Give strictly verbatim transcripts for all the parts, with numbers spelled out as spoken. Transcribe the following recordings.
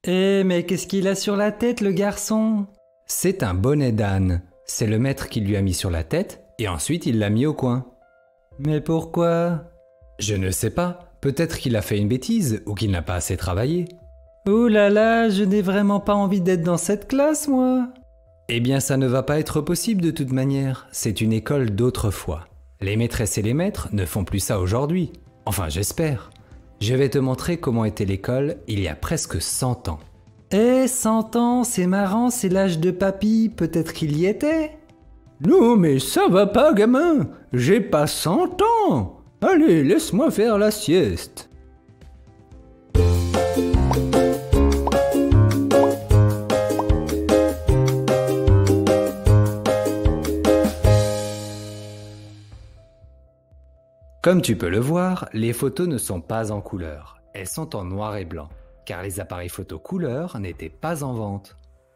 Eh, mais qu'est-ce qu'il a sur la tête, le garçon? C'est un bonnet d'âne. C'est le maître qui lui a mis sur la tête et ensuite il l'a mis au coin. Mais pourquoi? Je ne sais pas, peut-être qu'il a fait une bêtise ou qu'il n'a pas assez travaillé. Ouh là là, je n'ai vraiment pas envie d'être dans cette classe, moi. Eh bien, ça ne va pas être possible de toute manière. C'est une école d'autrefois. Les maîtresses et les maîtres ne font plus ça aujourd'hui. Enfin, j'espère. Je vais te montrer comment était l'école il y a presque cent ans. Eh, cent ans, c'est marrant, c'est l'âge de papy, peut-être qu'il y était? Non, mais ça va pas, gamin. J'ai pas cent ans. Allez, laisse-moi faire la sieste. Comme tu peux le voir, les photos ne sont pas en couleur. Elles sont en noir et blanc, car les appareils photo couleur n'étaient pas en vente.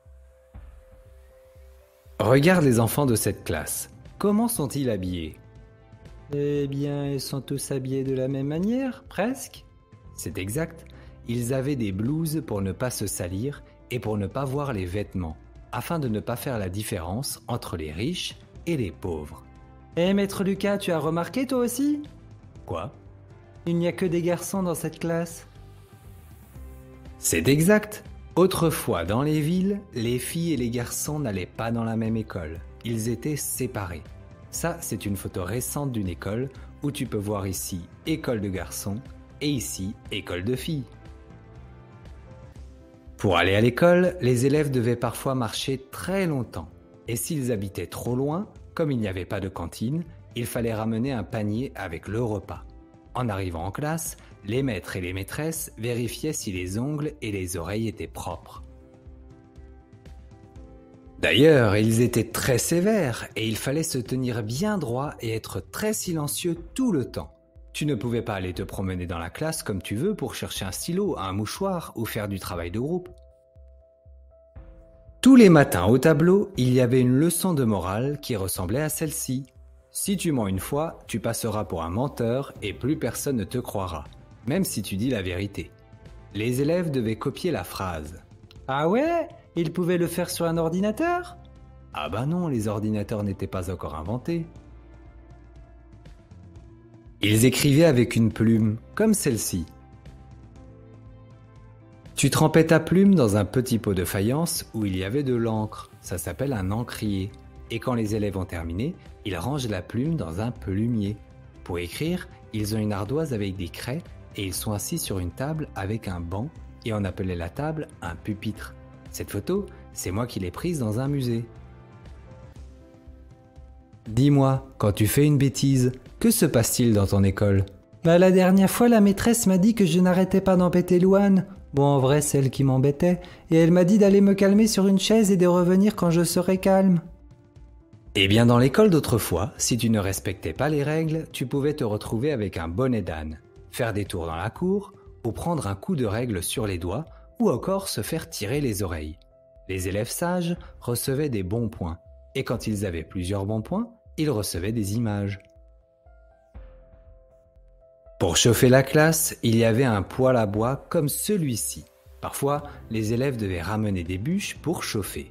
Regarde les enfants de cette classe. Comment sont-ils habillés? Eh bien, ils sont tous habillés de la même manière, presque. C'est exact. Ils avaient des blouses pour ne pas se salir et pour ne pas voir les vêtements, afin de ne pas faire la différence entre les riches et les pauvres. Eh, maître Lucas, tu as remarqué toi aussi? Quoi? Il n'y a que des garçons dans cette classe. C'est exact. Autrefois, dans les villes, les filles et les garçons n'allaient pas dans la même école. Ils étaient séparés. Ça, c'est une photo récente d'une école où tu peux voir ici école de garçons et ici école de filles. Pour aller à l'école, les élèves devaient parfois marcher très longtemps. Et s'ils habitaient trop loin, comme il n'y avait pas de cantine, il fallait ramener un panier avec le repas. En arrivant en classe, les maîtres et les maîtresses vérifiaient si les ongles et les oreilles étaient propres. D'ailleurs, ils étaient très sévères et il fallait se tenir bien droit et être très silencieux tout le temps. Tu ne pouvais pas aller te promener dans la classe comme tu veux pour chercher un stylo, un mouchoir ou faire du travail de groupe. Tous les matins au tableau, il y avait une leçon de morale qui ressemblait à celle-ci. Si tu mens une fois, tu passeras pour un menteur et plus personne ne te croira, même si tu dis la vérité. Les élèves devaient copier la phrase. Ah ouais? Ils pouvaient le faire sur un ordinateur? Ah bah non, les ordinateurs n'étaient pas encore inventés. Ils écrivaient avec une plume, comme celle-ci. Tu trempais ta plume dans un petit pot de faïence où il y avait de l'encre. Ça s'appelle un encrier. Et quand les élèves ont terminé, ils rangent la plume dans un plumier. Pour écrire, ils ont une ardoise avec des craies et ils sont assis sur une table avec un banc et on appelait la table un pupitre. Cette photo, c'est moi qui l'ai prise dans un musée. Dis-moi, quand tu fais une bêtise, que se passe-t-il dans ton école? Bah, la dernière fois, la maîtresse m'a dit que je n'arrêtais pas d'embêter Louane. Bon, en vrai, c'est elle qui m'embêtait. Et elle m'a dit d'aller me calmer sur une chaise et de revenir quand je serai calme. Eh bien, dans l'école d'autrefois, si tu ne respectais pas les règles, tu pouvais te retrouver avec un bonnet d'âne, faire des tours dans la cour, ou prendre un coup de règle sur les doigts, ou encore se faire tirer les oreilles. Les élèves sages recevaient des bons points, et quand ils avaient plusieurs bons points, ils recevaient des images. Pour chauffer la classe, il y avait un poêle à bois comme celui-ci. Parfois, les élèves devaient ramener des bûches pour chauffer.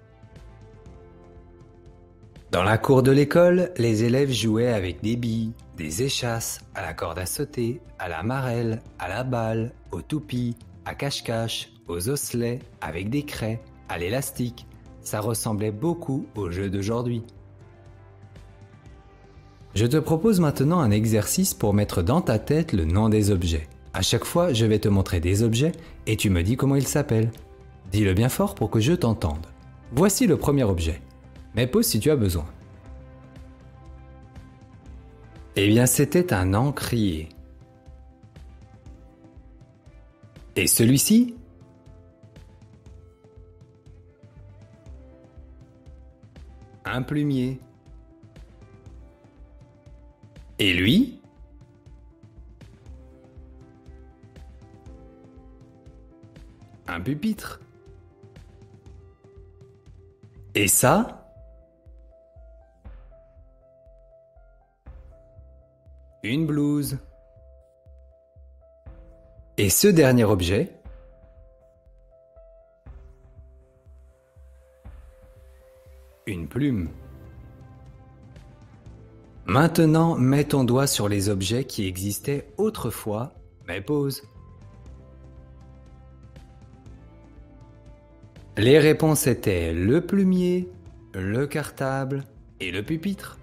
Dans la cour de l'école, les élèves jouaient avec des billes, des échasses, à la corde à sauter, à la marelle, à la balle, au toupie, à cache-cache, aux osselets, avec des craies, à l'élastique. Ça ressemblait beaucoup aux jeux d'aujourd'hui. Je te propose maintenant un exercice pour mettre dans ta tête le nom des objets. À chaque fois, je vais te montrer des objets et tu me dis comment ils s'appellent. Dis-le bien fort pour que je t'entende. Voici le premier objet. Mais pause si tu as besoin. Eh bien, c'était un encrier. Et celui-ci? Un plumier. Et lui? Un pupitre. Et ça? Une blouse. Et ce dernier objet? Une plume. Maintenant, mets ton doigt sur les objets qui existaient autrefois, mais pause. Les réponses étaient le plumier, le cartable et le pupitre.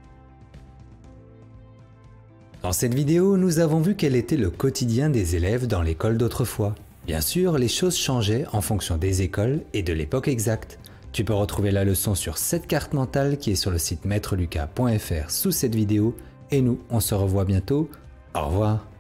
Dans cette vidéo, nous avons vu quel était le quotidien des élèves dans l'école d'autrefois. Bien sûr, les choses changeaient en fonction des écoles et de l'époque exacte. Tu peux retrouver la leçon sur cette carte mentale qui est sur le site maître lucas point f r sous cette vidéo. Et nous, on se revoit bientôt. Au revoir.